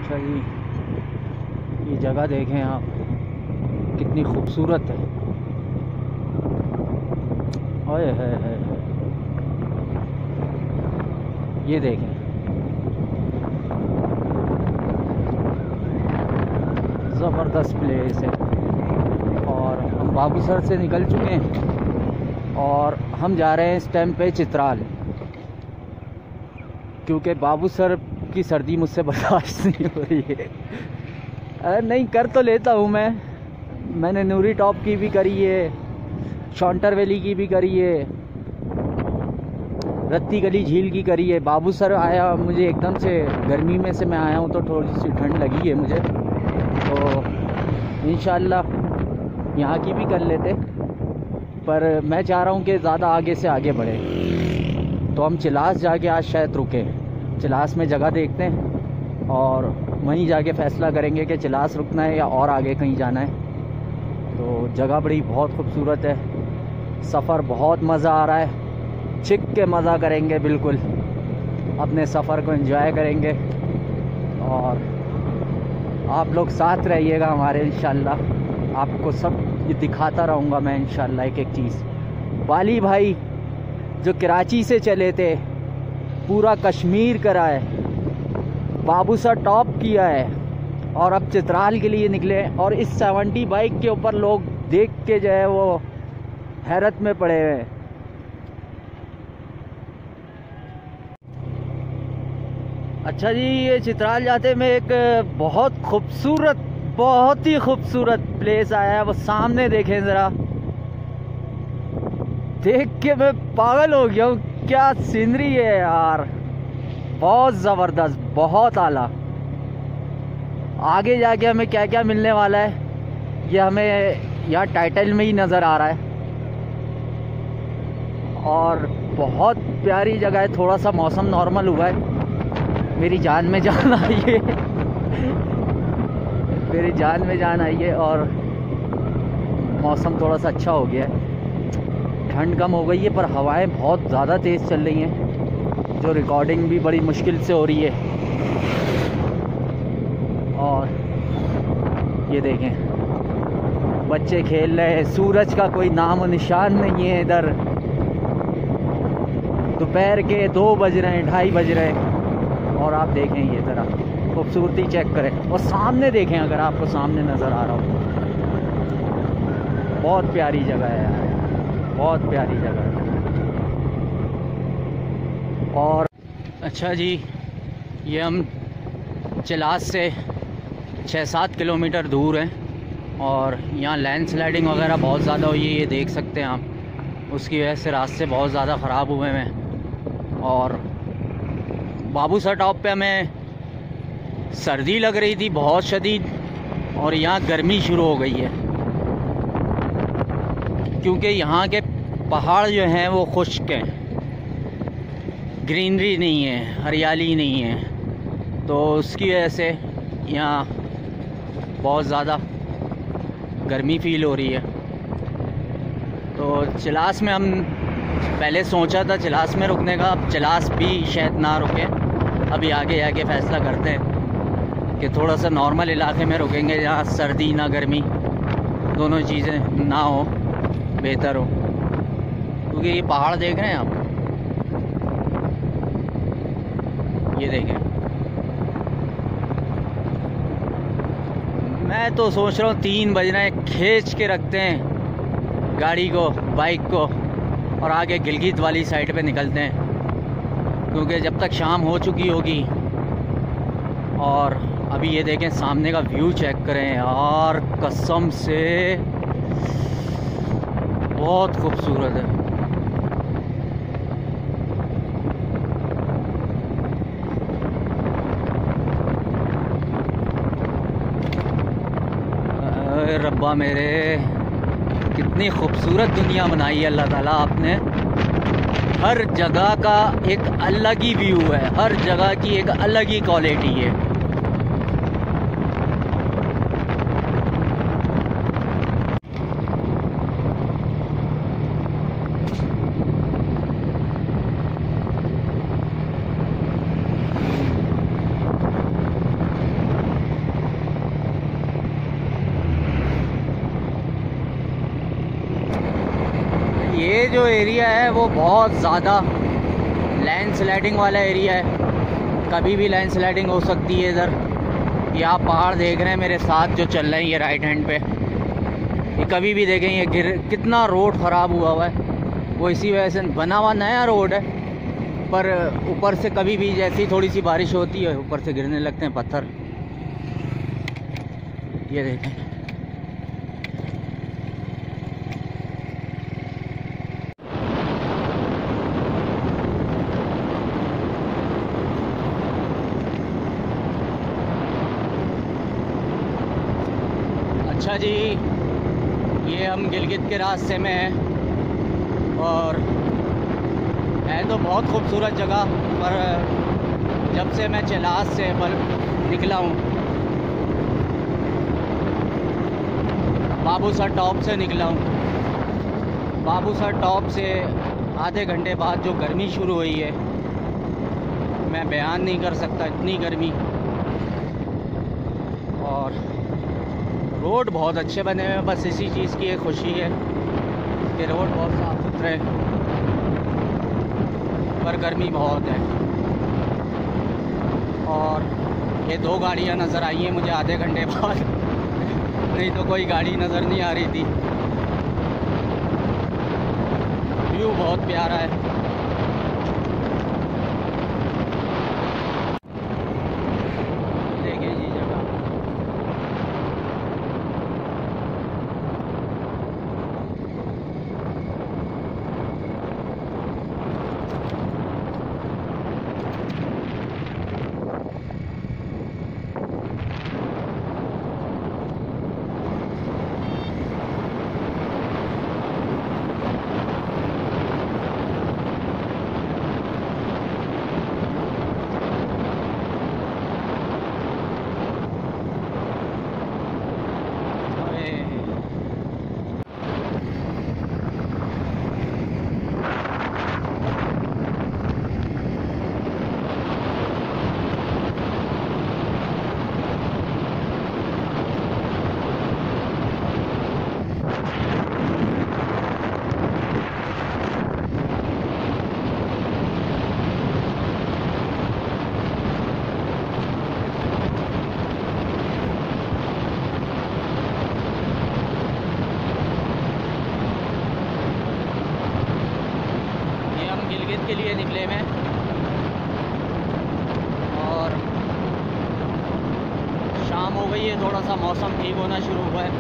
अच्छा जी, ये जगह देखें आप, कितनी खूबसूरत है। ओए है, ये देखें, ज़बरदस्त प्लेस है। और हम बाबूसर से निकल चुके हैं और हम जा रहे हैं इस टाइम पे चित्राल, क्योंकि बाबूसर की सर्दी मुझसे बर्दाश्त नहीं हो रही है। नहीं कर तो लेता हूँ मैंने नूरी टॉप की भी करी है, शॉन्टर वैली की भी करी है, रत्ती गली झील की करी है। बाबूसर आया मुझे एकदम से, गर्मी में से मैं आया हूँ तो थोड़ी सी ठंड लगी है मुझे, तो इंशाल्लाह यहाँ की भी कर लेते। पर मैं चाह रहा हूँ कि ज़्यादा आगे से आगे बढ़े, तो हम चिलास जाके आज शायद रुकें। चिलास में जगह देखते हैं और वहीं जाके फ़ैसला करेंगे कि चिलास रुकना है या और आगे कहीं जाना है। तो जगह बड़ी बहुत खूबसूरत है, सफ़र बहुत मज़ा आ रहा है, छिक के मज़ा करेंगे, बिल्कुल अपने सफ़र को एंजॉय करेंगे। और आप लोग साथ रहिएगा हमारे, इंशाल्लाह आपको सब ये दिखाता रहूँगा मैं इंशाल्लाह एक एक चीज़। वाली भाई जो कराची से चले थे, पूरा कश्मीर करा है, बाबूसर टॉप किया है और अब चित्राल के लिए निकले। और इस 70 बाइक के ऊपर लोग देख के जो है वो हैरत में पड़े हुए हैं। अच्छा जी, ये चित्राल जाते में एक बहुत ही खूबसूरत प्लेस आया है, वो सामने देखें ज़रा, देख के मैं पागल हो गया हूँ। क्या सीनरी है यार, बहुत ज़बरदस्त, बहुत आला। आगे जाके हमें क्या क्या मिलने वाला है ये हमें यहाँ टाइटल में ही नज़र आ रहा है। और बहुत प्यारी जगह है, थोड़ा सा मौसम नॉर्मल हुआ है, मेरी जान में जान आई है मेरी जान में जान आई है। और मौसम थोड़ा सा अच्छा हो गया है, ठंड कम हो गई है, पर हवाएं बहुत ज़्यादा तेज़ चल रही हैं, जो रिकॉर्डिंग भी बड़ी मुश्किल से हो रही है। और ये देखें, बच्चे खेल रहे हैं, सूरज का कोई नाम और निशान नहीं है इधर। दोपहर के 2 बज रहे हैं, 2:30 बज रहे हैं, और आप देखें ये ज़रा खूबसूरती चेक करें। और सामने देखें, अगर आपको सामने नज़र आ रहा हो, बहुत प्यारी जगह है यार, बहुत प्यारी जगह है। और अच्छा जी, ये हम चिलास से 6-7 किलोमीटर दूर हैं और यहाँ लैंडस्लाइडिंग वगैरह बहुत ज़्यादा हुई है, ये देख सकते हैं आप। उसकी वजह से रास्ते बहुत ज़्यादा ख़राब हुए हैं। और बाबूसर टॉप पे हमें सर्दी लग रही थी बहुत शदीद, और यहाँ गर्मी शुरू हो गई है, क्योंकि यहाँ के पहाड़ जो हैं वो खुश्क हैं, ग्रीनरी नहीं है, हरियाली नहीं है, तो उसकी वजह से यहाँ बहुत ज़्यादा गर्मी फ़ील हो रही है। तो चिलास में हम पहले सोचा था चिलास में रुकने का, अब चिलास भी शायद ना रुके, अभी आगे जाके फ़ैसला करते हैं कि थोड़ा सा नॉर्मल इलाके में रुकेंगे जहाँ सर्दी ना गर्मी दोनों चीज़ें ना हो, बेहतर हो। क्योंकि ये पहाड़ देख रहे हैं आप, ये देखें। मैं तो सोच रहा हूँ 3 बज रहे हैं, खींच के रखते हैं गाड़ी को, बाइक को, और आगे गिलगित वाली साइड पे निकलते हैं, क्योंकि जब तक शाम हो चुकी होगी। और अभी ये देखें, सामने का व्यू चेक करें यार, कसम से बहुत खूबसूरत है। अरे रब्बा मेरे, कितनी खूबसूरत दुनिया बनाई है अल्लाह ताला आपने। हर जगह का एक अलग ही व्यू है, हर जगह की एक अलग ही क्वालिटी है। जो एरिया है वो बहुत ज़्यादा लैंडस्लाइडिंग वाला एरिया है, कभी भी लैंडस्लाइडिंग हो सकती है इधर। ये आप पहाड़ देख रहे हैं मेरे साथ जो चल रहे हैं, ये राइट हैंड पे, ये कभी भी देखें ये कितना रोड ख़राब हुआ है। वो इसी वजह से बना हुआ नया रोड है, पर ऊपर से कभी भी जैसी थोड़ी सी बारिश होती है ऊपर से गिरने लगते हैं पत्थर। ये देखें, अच्छा जी, ये हम गिलगित के रास्ते में हैं और है तो बहुत खूबसूरत जगह, पर जब से मैं चलास से निकला हूँ, बाबूसर टॉप से निकला हूँ, बाबूसर टॉप से आधे घंटे बाद जो गर्मी शुरू हुई है मैं बयान नहीं कर सकता, इतनी गर्मी। और रोड बहुत अच्छे बने हुए हैं, बस इसी चीज़ की एक खुशी है कि रोड बहुत साफ़ सुथरे हैं, पर गर्मी बहुत है। और ये 2 गाड़ियाँ नज़र आई हैं मुझे आधे घंटे बाद, नहीं तो कोई गाड़ी नज़र नहीं आ रही थी। व्यू बहुत प्यारा है। देखिए जी जगह, के लिए निकले मैं, और शाम हो गई है, थोड़ा सा मौसम ठीक होना शुरू हुआ है।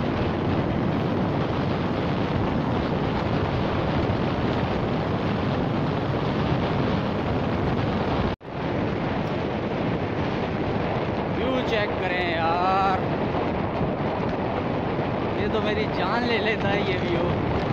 व्यू चेक करें यार, ये तो मेरी जान ले लेता है ये व्यू।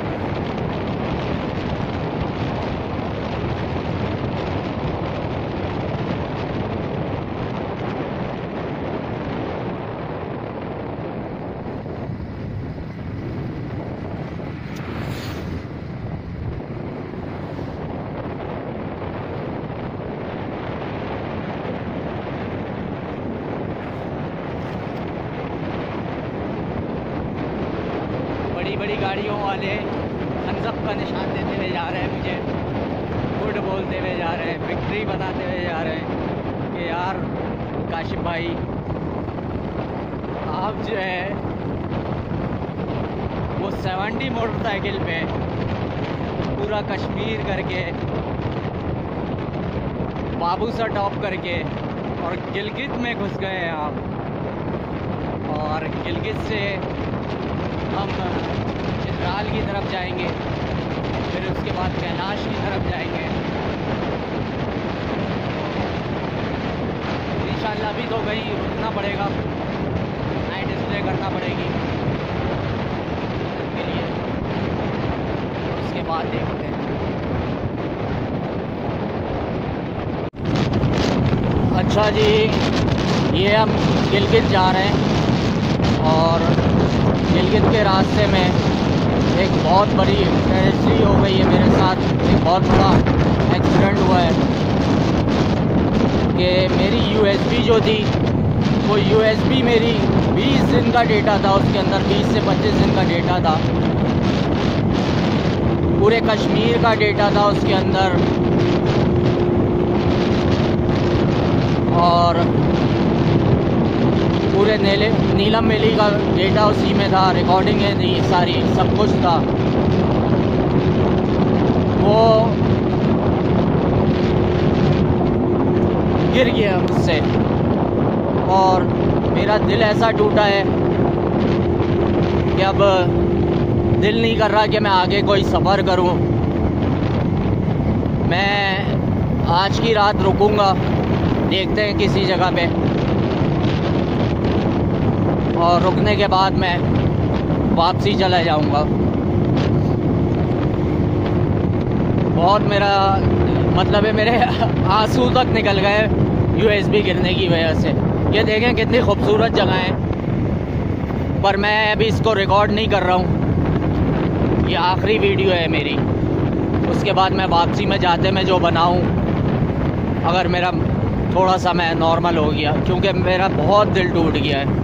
बड़ी गाड़ियों वाले थम्स अप का निशान देते हुए जा रहे हैं, मुझे गुड बोलते हुए जा रहे हैं, विक्ट्री बनाते हुए जा रहे हैं कि यार काशिफ भाई आप जो है वो 70 मोटरसाइकिल पे पूरा कश्मीर करके, बाबूसर टॉप करके और गिलगित में घुस गए हैं आप। और गिलगित से हम चित्राल की तरफ जाएंगे, फिर उसके बाद कैलाश की तरफ जाएंगे इंशाल्लाह। अभी तो कहीं रुकना पड़ेगा, नाइट स्टे करना पड़ेगी के लिए, उसके बाद देखते हैं। अच्छा जी, ये हम गिलगित जा रहे हैं और गिलगित के रास्ते में एक बहुत बड़ी ट्रेजेडी हो गई है मेरे साथ। एक बहुत बड़ा एक्सीडेंट हुआ है कि मेरी USB जो थी वो USB मेरी 20 दिन का डेटा था, उसके अंदर 20 से 25 दिन का डेटा था। पूरे कश्मीर का डेटा था उसके अंदर, और पूरे नीलम वैली का डेटा उसी में था, रिकॉर्डिंगें थी सारी, सब कुछ था। वो गिर गया मुझसे और मेरा दिल ऐसा टूटा है कि अब दिल नहीं कर रहा कि मैं आगे कोई सफ़र करूं। मैं आज की रात रुकूंगा, देखते हैं किसी जगह पे, और रुकने के बाद मैं वापसी चला जाऊंगा। बहुत मेरा मतलब है, मेरे आंसू तक निकल गए यूएसबी गिरने की वजह से। ये देखें कितनी खूबसूरत जगह है, पर मैं अभी इसको रिकॉर्ड नहीं कर रहा हूँ। ये आखिरी वीडियो है मेरी, उसके बाद मैं वापसी में जाते मैं जो बनाऊँ, अगर मेरा थोड़ा सा मैं नॉर्मल हो गया, क्योंकि मेरा बहुत दिल टूट गया है।